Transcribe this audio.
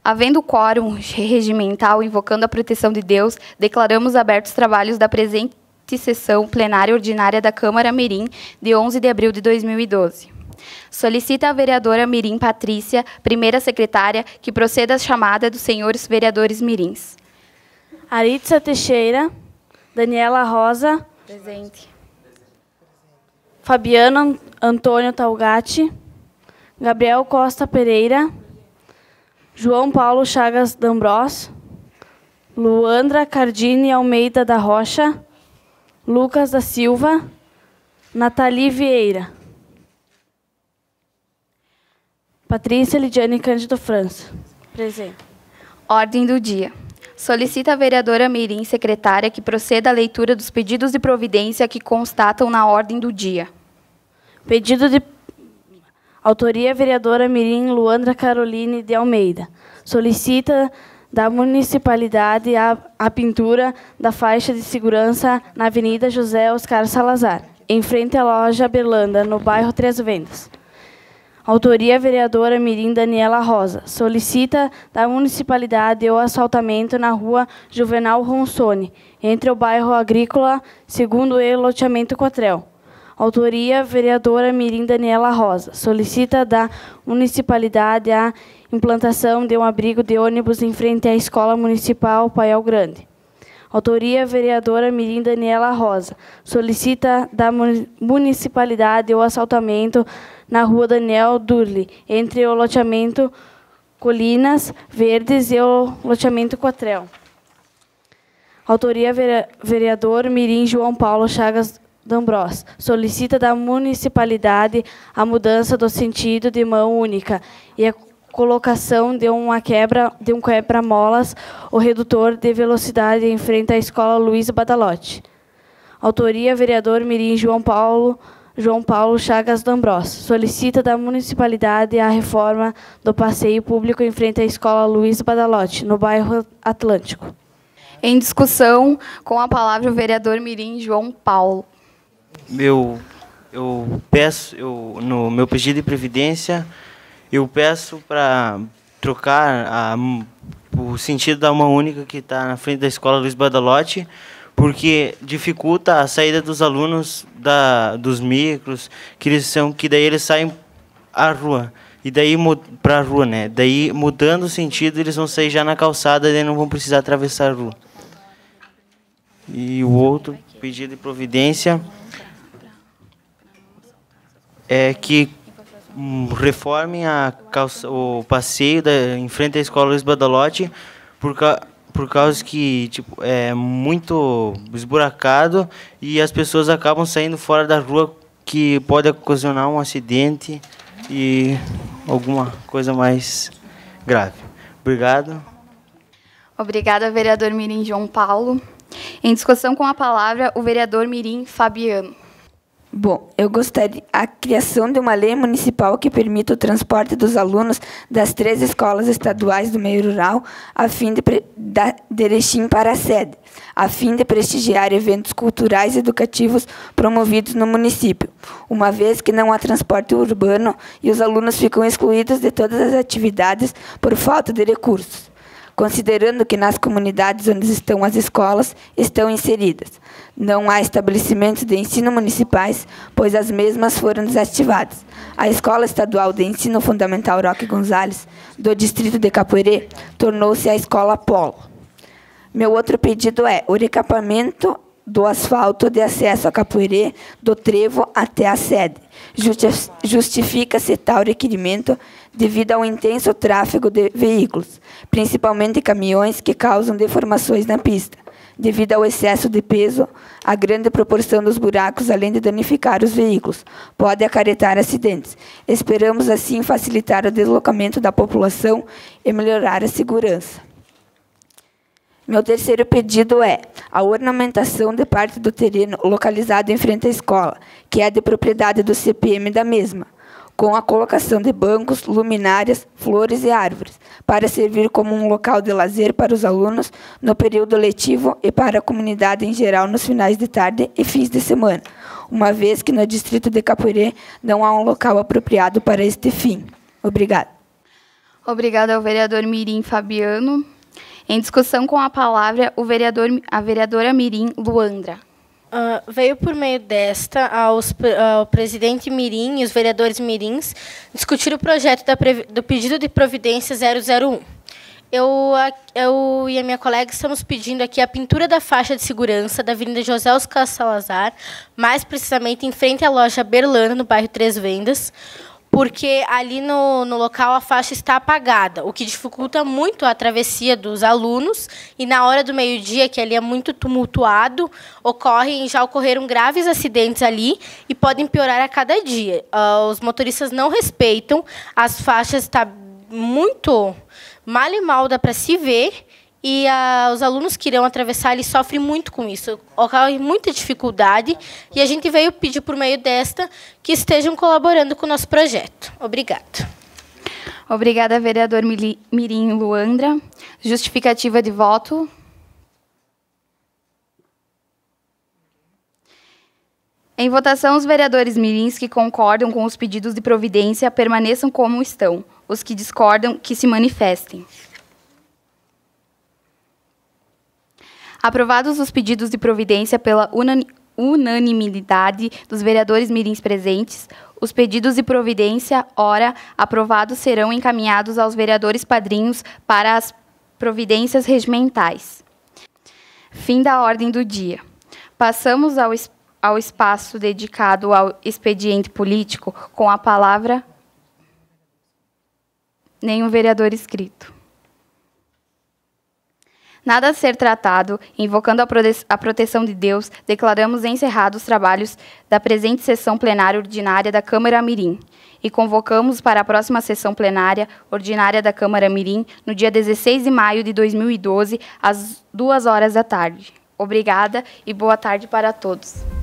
Havendo quórum regimental invocando a proteção de Deus, declaramos abertos os trabalhos da presente sessão plenária ordinária da Câmara Mirim, de 11 de abril de 2012. Solicita a vereadora Mirim Patrícia, primeira secretária, que proceda à chamada dos senhores vereadores mirins. Aritza Teixeira, Daniela Rosa. Presente. Fabiano Antônio Talgatti, Gabriel Costa Pereira, João Paulo Chagas D'Ambrós, Luandra Cardini Almeida da Rocha, Lucas da Silva, Nathalie Vieira. Patrícia Lidiane Cândido França. Presente. Ordem do dia. Solicita a vereadora Mirim, secretária, que proceda à leitura dos pedidos de providência que constatam na ordem do dia. Pedido de autoria vereadora Mirim Luandra Caroline de Almeida. Solicita da municipalidade a pintura da faixa de segurança na Avenida José Oscar Salazar, em frente à loja Berlanda, no bairro Três Vendas. Autoria vereadora Mirim Daniela Rosa. Solicita da municipalidade o asfaltamento na rua Juvenal Ronsoni, entre o bairro Agrícola, segundo e loteamento Cotrel. Autoria vereadora Mirim Daniela Rosa. Solicita da municipalidade a implantação de um abrigo de ônibus em frente à Escola Municipal Paial Grande. Autoria vereadora Mirim Daniela Rosa. Solicita da municipalidade o asfaltamento na rua Daniel Durli, entre o loteamento Colinas Verdes e o loteamento Cotrel. Autoria vereador Mirim João Paulo Chagas D'Ambrós. Solicita da municipalidade a mudança do sentido de mão única e a colocação de um quebra-molas, o redutor de velocidade em frente à Escola Luiz Badalotti. Autoria vereador Mirim João Paulo Chagas D'Ambrós. Solicita da municipalidade a reforma do passeio público em frente à Escola Luiz Badalotti, no bairro Atlântico. Em discussão, com a palavra o vereador Mirim João Paulo. No meu pedido de previdência, eu peço para trocar o sentido da mão única que está na frente da Escola Luiz Badalotti, porque dificulta a saída dos alunos dos micros, que daí eles saem à rua, e daí para a rua, né? Daí, mudando o sentido, eles vão sair já na calçada, daí não vão precisar atravessar a rua. E o outro pedido de providência é que reformem o passeio em frente à Escola Luiz Badalotti, por causa que é muito esburacado e as pessoas acabam saindo fora da rua, que pode ocasionar um acidente e alguma coisa mais grave. Obrigado. Obrigada, vereador Mirim João Paulo. Em discussão com a palavra, o vereador Mirim Fabiano. Bom, eu gostaria a criação de uma lei municipal que permita o transporte dos alunos das 3 escolas estaduais do meio rural a fim de Erechim para a sede, a fim de prestigiar eventos culturais e educativos promovidos no município, uma vez que não há transporte urbano e os alunos ficam excluídos de todas as atividades por falta de recursos, considerando que nas comunidades onde estão as escolas estão inseridas. Não há estabelecimentos de ensino municipais, pois as mesmas foram desativadas. A Escola Estadual de Ensino Fundamental Roque Gonzalez, do distrito de Capoeirê, tornou-se a Escola Polo. Meu outro pedido é o recapamento do asfalto de acesso a Capoeirê, do trevo até a sede. Justifica-se tal requerimento devido ao intenso tráfego de veículos, principalmente caminhões que causam deformações na pista, devido ao excesso de peso, a grande proporção dos buracos, além de danificar os veículos, pode acarretar acidentes. Esperamos, assim, facilitar o deslocamento da população e melhorar a segurança. Meu terceiro pedido é a ornamentação de parte do terreno localizado em frente à escola, que é de propriedade do CPM da mesma, com a colocação de bancos, luminárias, flores e árvores, para servir como um local de lazer para os alunos no período letivo e para a comunidade em geral nos finais de tarde e fins de semana, uma vez que no distrito de Capoeirê não há um local apropriado para este fim. Obrigada. Obrigada ao vereador Mirim Fabiano. Em discussão com a palavra, a vereadora Mirim Luandra. Veio por meio desta ao presidente Mirim e os vereadores Mirins discutir o projeto do pedido de providência 001. Eu e a minha colega estamos pedindo aqui a pintura da faixa de segurança da Avenida José Oscar Salazar, mais precisamente em frente à loja Berlana, no bairro Três Vendas, porque ali no local a faixa está apagada, o que dificulta muito a travessia dos alunos, e na hora do meio-dia, que ali é muito tumultuado, já ocorreram graves acidentes ali e podem piorar a cada dia. Os motoristas não respeitam, as faixas estão muito mal e mal, dá para se ver, e os alunos que irão atravessar ali sofrem muito com isso. Ocorre muita dificuldade, e a gente veio pedir, por meio desta, que estejam colaborando com o nosso projeto. Obrigada. Obrigada, vereador Mirim Luandra. Justificativa de voto. Em votação, os vereadores mirins que concordam com os pedidos de providência permaneçam como estão. Os que discordam, que se manifestem. Aprovados os pedidos de providência pela unanimidade dos vereadores mirins presentes, os pedidos de providência, ora aprovados, serão encaminhados aos vereadores padrinhos para as providências regimentais. Fim da ordem do dia. Passamos ao espaço dedicado ao expediente político, com a palavra nenhum vereador inscrito. Nada a ser tratado, invocando a proteção de Deus, declaramos encerrados os trabalhos da presente sessão plenária ordinária da Câmara Mirim e convocamos para a próxima sessão plenária ordinária da Câmara Mirim no dia 16 de maio de 2012, às 14h. Obrigada e boa tarde para todos.